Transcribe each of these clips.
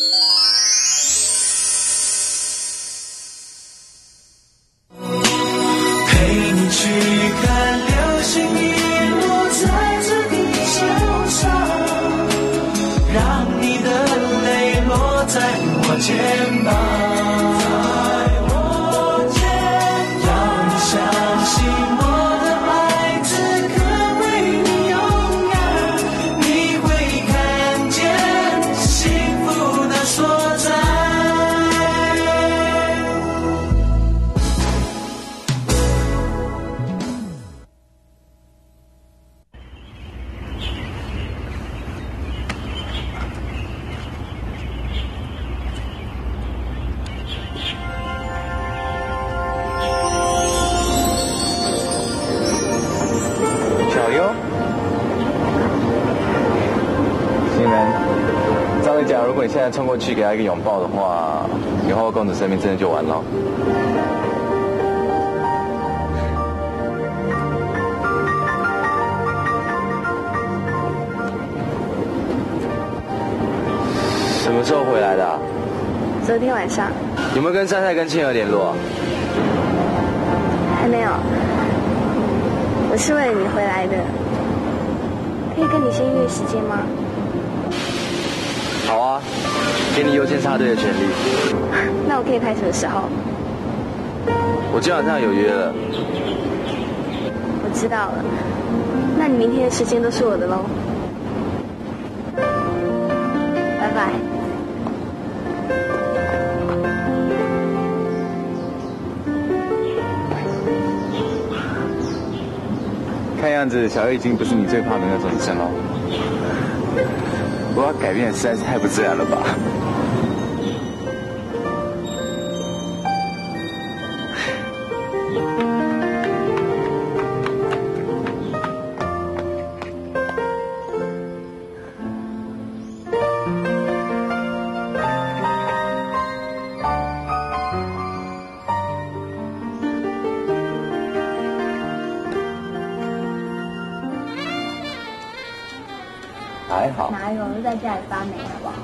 陪你去看流星雨落在这地球上，让你的泪落在我肩膀。 如果你现在冲过去给他一个拥抱的话，以后公主生命真的就完了。什么时候回来的啊？ 昨天晚上。 有没有跟珊珊跟庆儿联络？ 还没有。我是为了你回来的，可以跟你先约时间吗？ 好啊，给你优先插队的权利。 那我可以排什么时候？ 我今晚上有约了。 我知道了，那你明天的时间都是我的喽。拜拜。 看样子小月已经不是你最怕的那种女生喽。我要改变实在是太不自然了吧？还好。 哪有？就在家里发霉，好不好？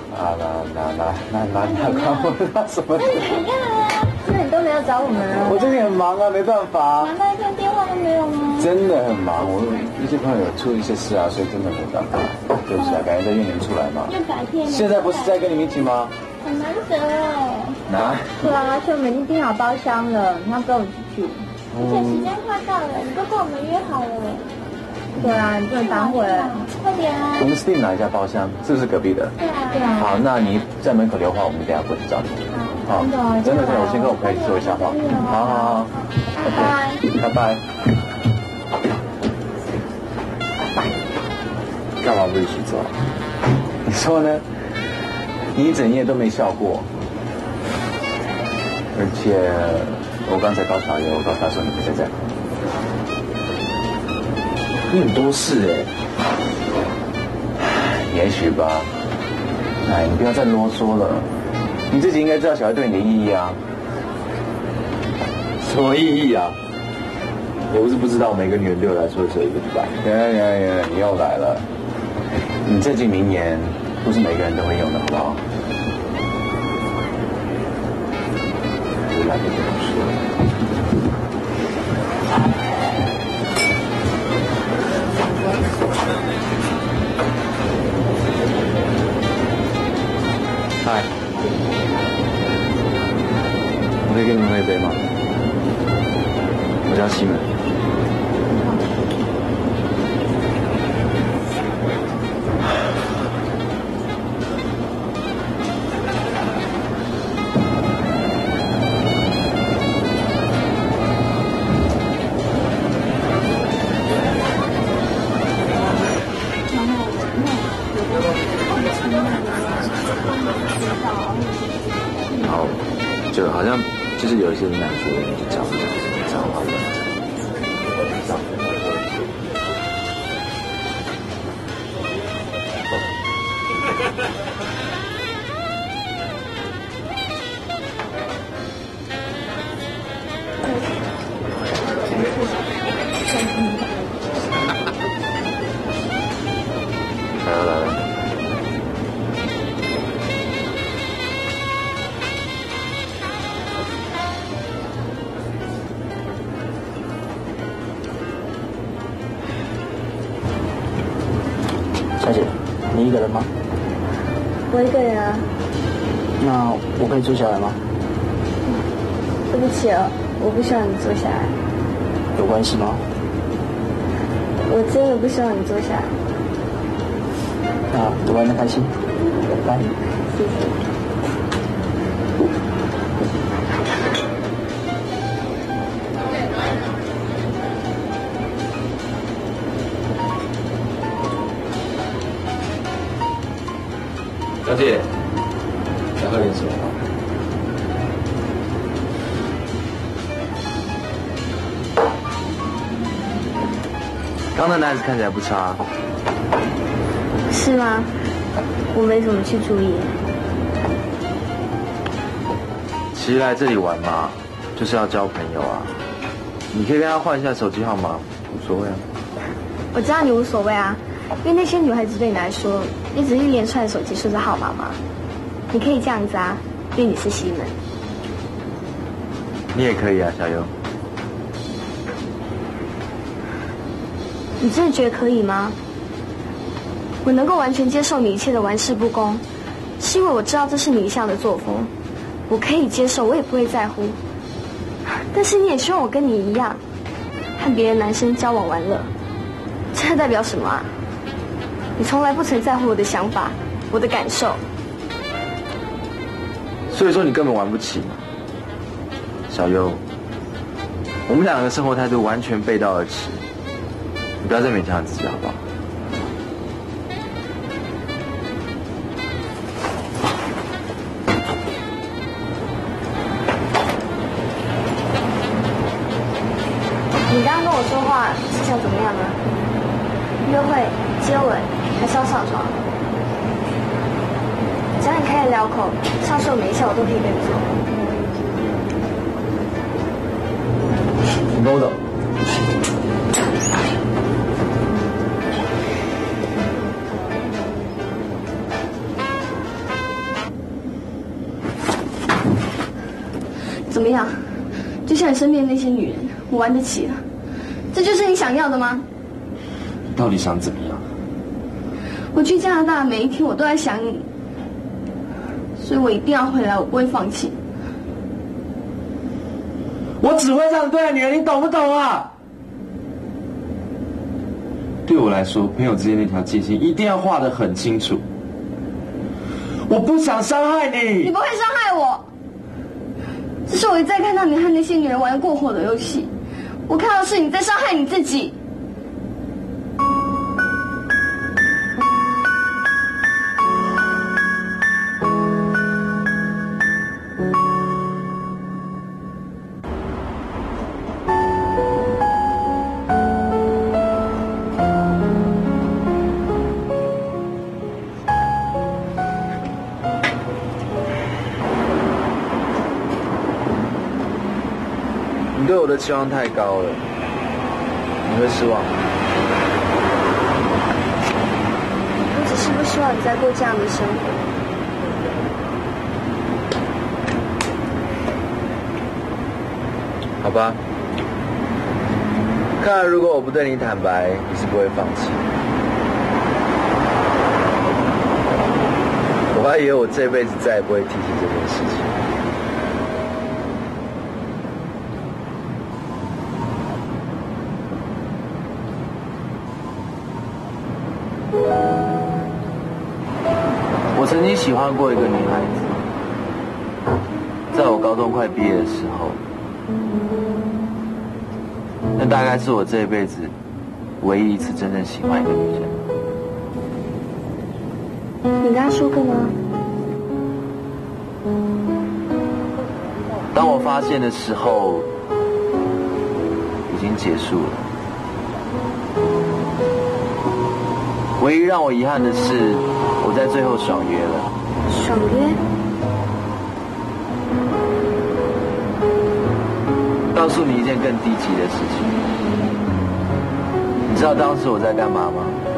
哪关我什么事？ 怎样啊？那你都没有找我们啊？ 我最近很忙啊，没办法。 难道一天电话都没有吗？ 真的很忙，我一些朋友有出一些事啊，所以真的没办法。对不起啊，改天再约你们出来嘛。 就改天。 现在不是在跟你们一起吗？ 很难得哦。 哪？ 对啊，而且我们已经订好包厢了，你要跟我一起去。而且时间快到了，你都跟我们约好了。对啊，你不能反悔，快点啊！ 我们是订哪一家包厢？是不是隔壁的？ 对啊，对啊。 好，那你在门口留话，我们等下过去找你。好，真的，我先跟我朋友去说一下话。好，OK，拜拜。干嘛不一起做？你说呢？你一整夜都没笑过，而且我刚才告小爷，我告诉他说你不在家。你很多事也许吧。哎，你不要再啰嗦了，你自己应该知道小孩对你的意义啊。什么意义啊？我不是不知道，每个女人对我来说只有一个礼拜。你又来了。你这句名言不是每个人都会用的，好不好？我来不及说。嗨，我可以跟你们喝一杯吗？我叫西门。好，就好像就是有一些男主人讲话的。来了。 小姐，你一个人吗？ 我一个人啊。 那我可以坐下来吗？ 对不起哦，我不希望你坐下来。 有关系吗？ 我真的不希望你坐下来。 那我玩得开心，拜。 谢谢。 小姐，想喝点什么吗？刚那男子看起来不差。 是吗？我没怎么去注意。 其实来这里玩嘛，就是要交朋友啊。你可以跟他换一下手机号码，无所谓啊。 我知道你无所谓啊，因为那些女孩子对你来说，也只是一连串手机数字号码嘛。你可以这样子啊，因为你是西门。 你也可以啊，小优。 你真的觉得可以吗？我能够完全接受你一切的玩世不恭，是因为我知道这是你一向的作风，我可以接受，我也不会在乎。但是你也希望我跟你一样，和别的男生交往玩乐，这代表什么啊？你从来不曾在乎我的想法，我的感受。 所以说你根本玩不起嘛，小优。我们两个的生活态度完全背道而驰，你不要再勉强自己好不好？ 你刚刚跟我说话是想怎么样呢？约会、接吻，还是要上床？只要你开得了口，上述每一项我都可以跟你做。 你跟我走。 怎么样？就像你身边的那些女人，我玩得起了。这就是你想要的吗？ 你到底想怎么样？ 我去加拿大每一天，我都在想你，所以我一定要回来，我不会放弃。 我只会这样对待女人，你懂不懂啊？对我来说，朋友之间那条界限一定要画得很清楚。我不想伤害你。 你不会伤害我，只是我一再看到你和那些女人玩过火的游戏，我看到是你在伤害你自己。 你对我的期望太高了，你会失望。 我只是不希望你再过这样的生活。 好吧，看来如果我不对你坦白，你是不会放弃。我还以为我这辈子再也不会提起这件事情。我曾经喜欢过一个女孩子，在我高中快毕业的时候，那大概是我这一辈子唯一一次真正喜欢一个女人。 你跟他说过吗？ 当我发现的时候，已经结束了。唯一让我遗憾的是，我在最后爽约了。 爽约？ 告诉你一件更低级的事情，你知道当时我在干嘛吗？